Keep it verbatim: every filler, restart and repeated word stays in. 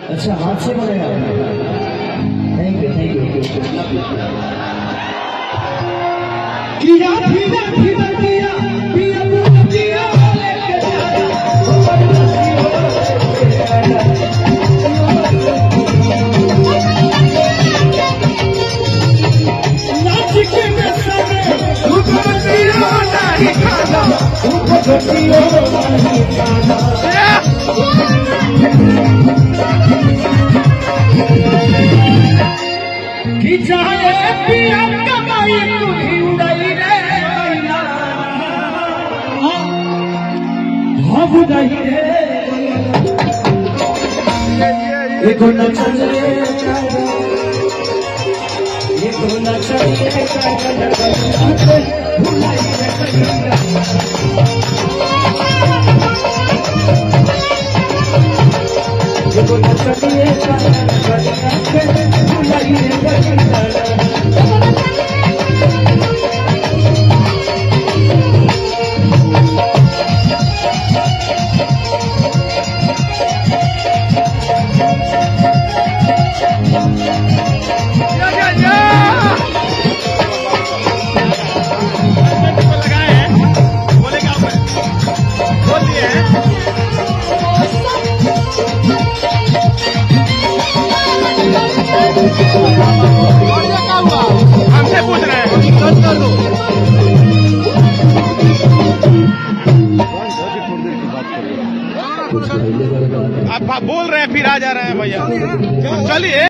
अच्छा हाथ से बनेगा। Thank you thank you. किया फिदा फिदा किया पिया बुझिया लेके नाच के नसने ऊपर दियो नहीं खाना ऊपर दियो नहीं खाना कि चाहे पिया कमाई तुझी उड़ाई रे हम उड़ाई रे एको न चले एको न चले भुलाई एको न चले भुलाई हमसे पूछ रहे हैं कर दो। आप बोल रहे हैं फिर आ जा रहे हैं भैया चलिए।